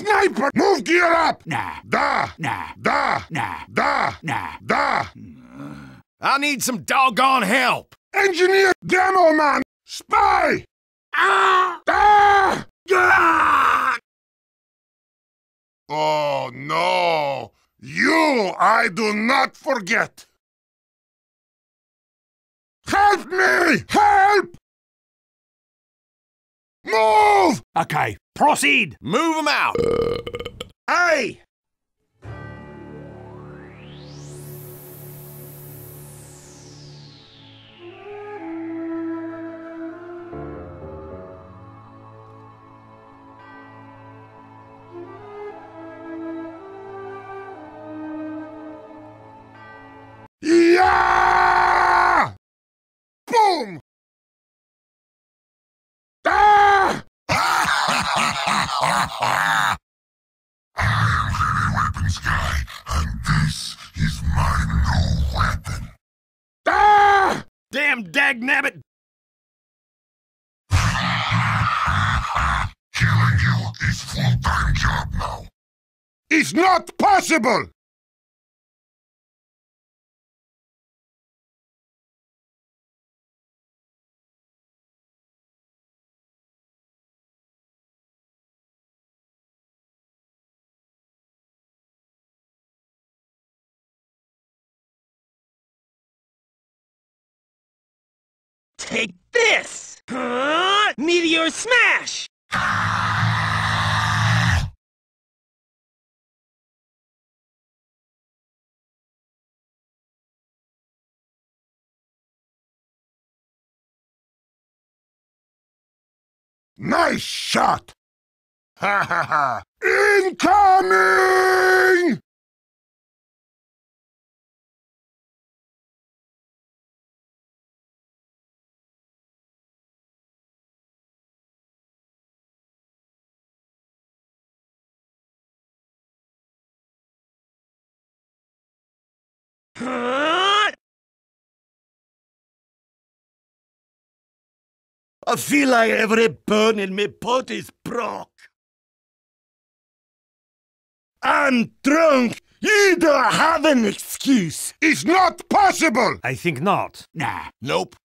sniper! Move gear up! Nah. Da! Nah. Da! Nah. Da! Nah. Da! I need some doggone help! Engineer! Demo man! Spy! Ah! Da! Ah! Oh no! You I do not forget! Help me! Help! Move! Okay, proceed. Move 'em out! Hey! Yeah! Boom! Ah! Weapons guy, and this is my new weapon. Ah! Damn dagnabbit! Killing you is full-time job now. It's not possible! Take this! Meteor smash! Nice shot! Ha ha ha! Incoming! I feel like every bone in me body's broke. I'm drunk. You don't have an excuse. It's not possible! I think not. Nah. Nope.